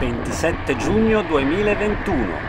27 giugno 2021.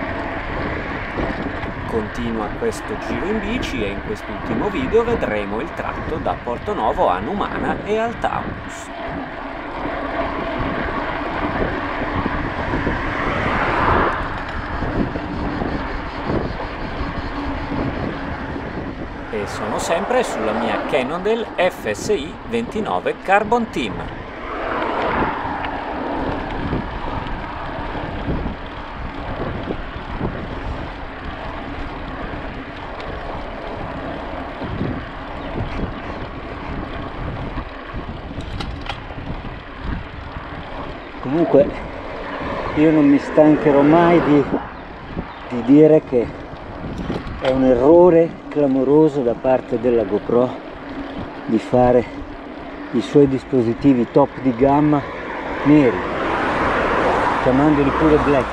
Continua questo giro in bici e in quest'ultimo video vedremo il tratto da Portonovo a Numana e al Taunus. E sono sempre sulla mia Cannondale FSI 29 Carbon Team. Comunque io non mi stancherò mai di dire che è un errore clamoroso da parte della GoPro di fare i suoi dispositivi top di gamma neri, chiamandoli pure black.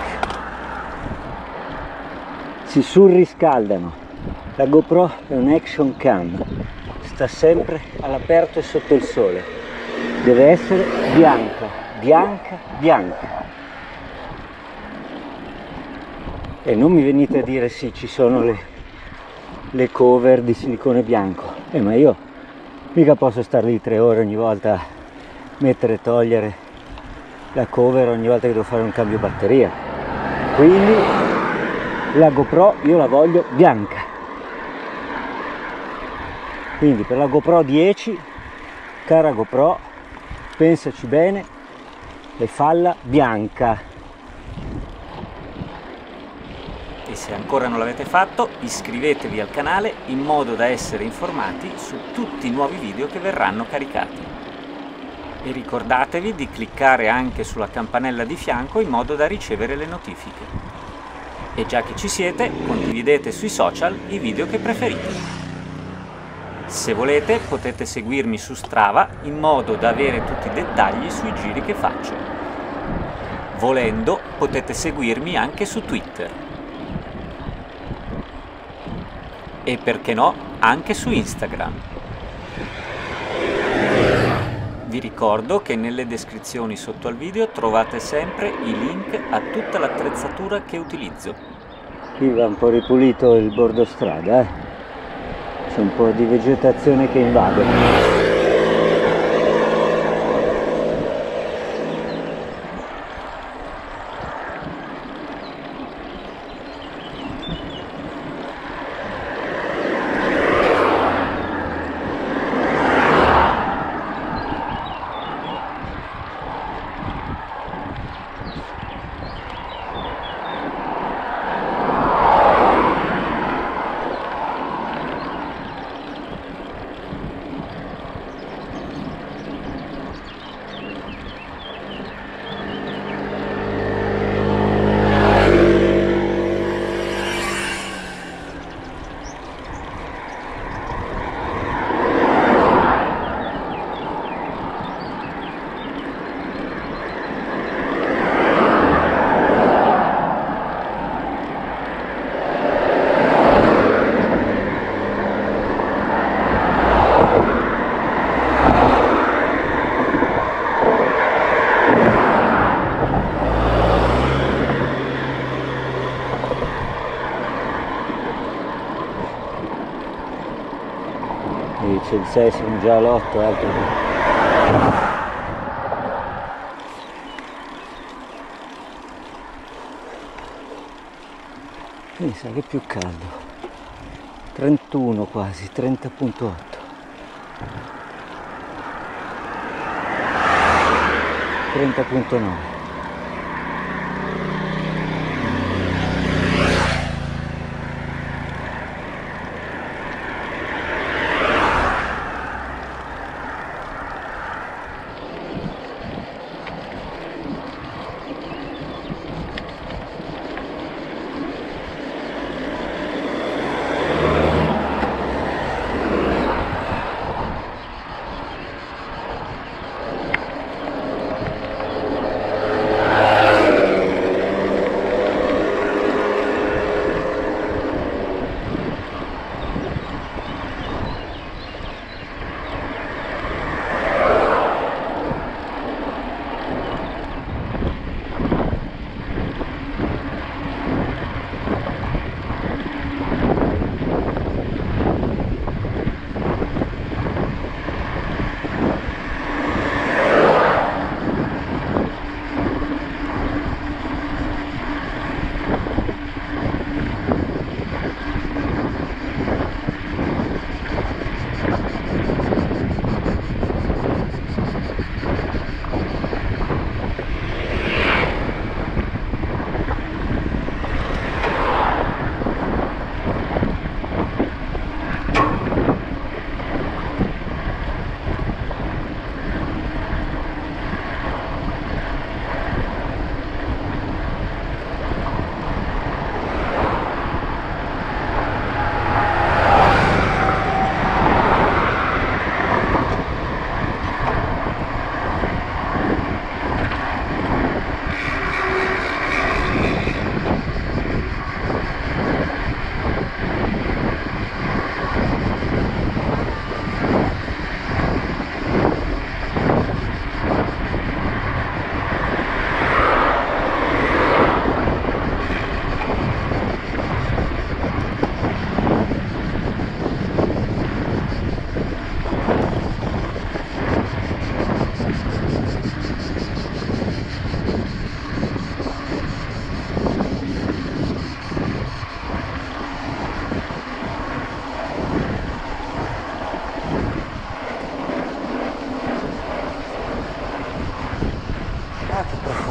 Si surriscaldano. La GoPro è un action cam, sta sempre all'aperto e sotto il sole, deve essere bianca, bianca, bianca. E non mi venite a dire sì, ci sono le cover di silicone bianco, ma io mica posso stare lì 3 ore ogni volta a mettere e togliere la cover ogni volta che devo fare un cambio batteria. Quindi la GoPro io la voglio bianca. Quindi per la GoPro 10, cara GoPro, pensaci bene e falla bianca. E se ancora non l'avete fatto, iscrivetevi al canale in modo da essere informati su tutti i nuovi video che verranno caricati. E ricordatevi di cliccare anche sulla campanella di fianco in modo da ricevere le notifiche. E già che ci siete, condividete sui social i video che preferite. Se volete potete seguirmi su Strava in modo da avere tutti i dettagli sui giri che faccio. Volendo potete seguirmi anche su Twitter. E perché no, anche su Instagram. Vi ricordo che nelle descrizioni sotto al video trovate sempre i link a tutta l'attrezzatura che utilizzo. Qui va un po' ripulito il bordo strada, c'è un po' di vegetazione che invade. C'è il 6, siamo già all'8, altro che... Mi sa che è più caldo. 31 quasi, 30.8. 30.9.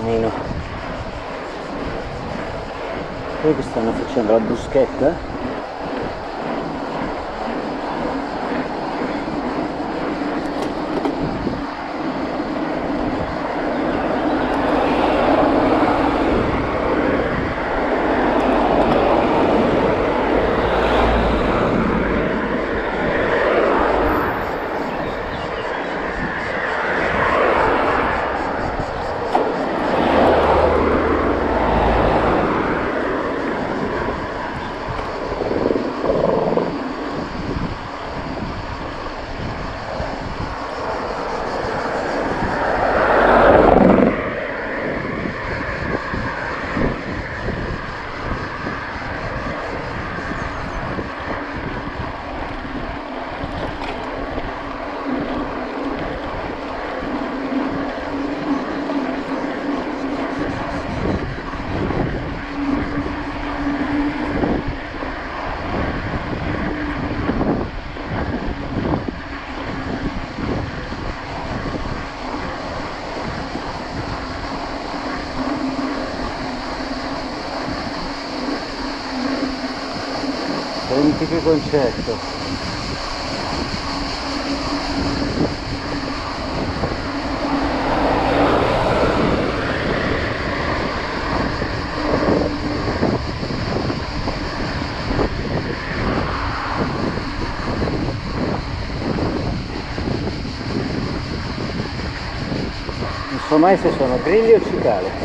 meno. Poi che stanno facendo la bruschetta. Senti che concetto. Non so mai se sono grilli o cicale.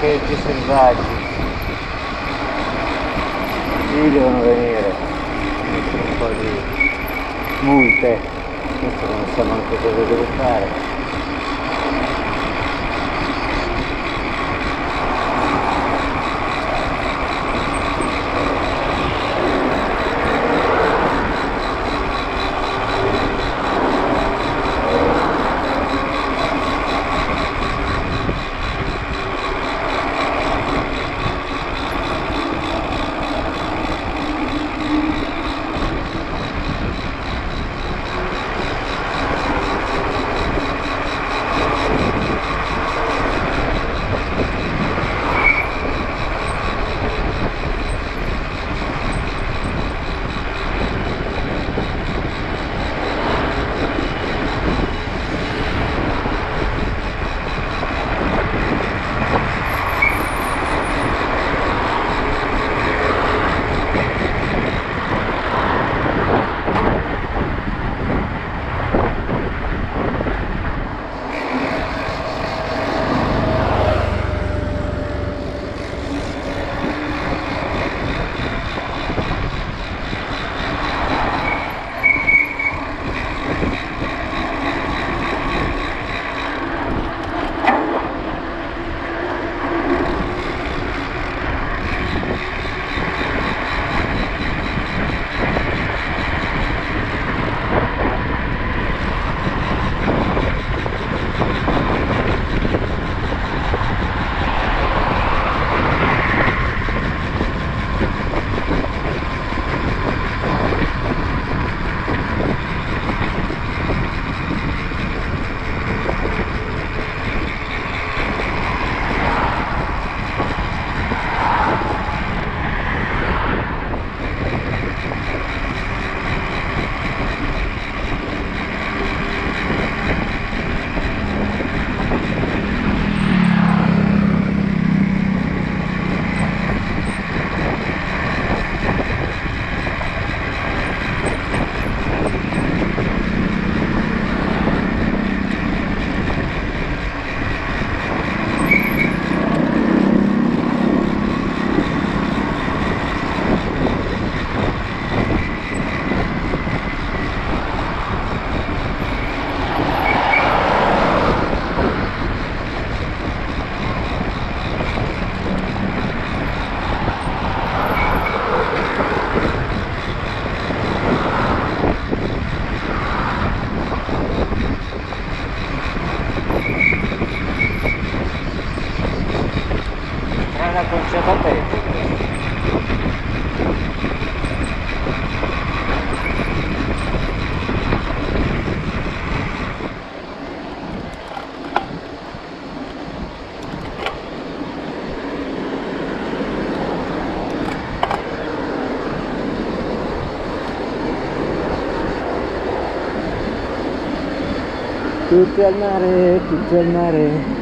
parcheggi selvaggi. Qui devono venire, mettere un po' di multe, questo non so neanche cosa devo fare. Concetta peggio. Tutti al mare, tutti al mare.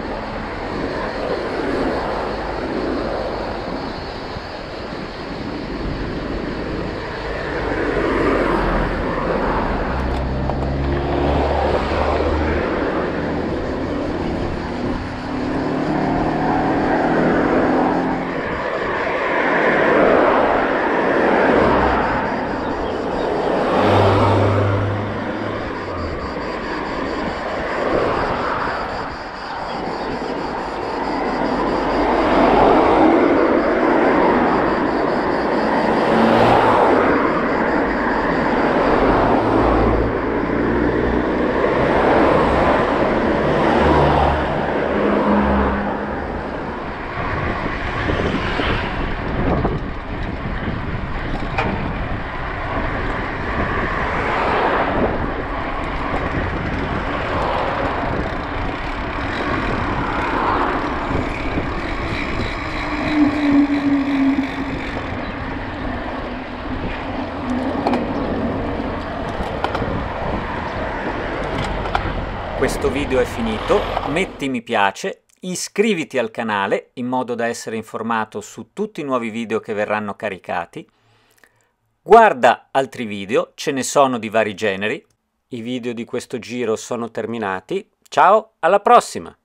Questo video è finito, metti mi piace, iscriviti al canale in modo da essere informato su tutti i nuovi video che verranno caricati, guarda altri video, ce ne sono di vari generi, i video di questo giro sono terminati, ciao, alla prossima!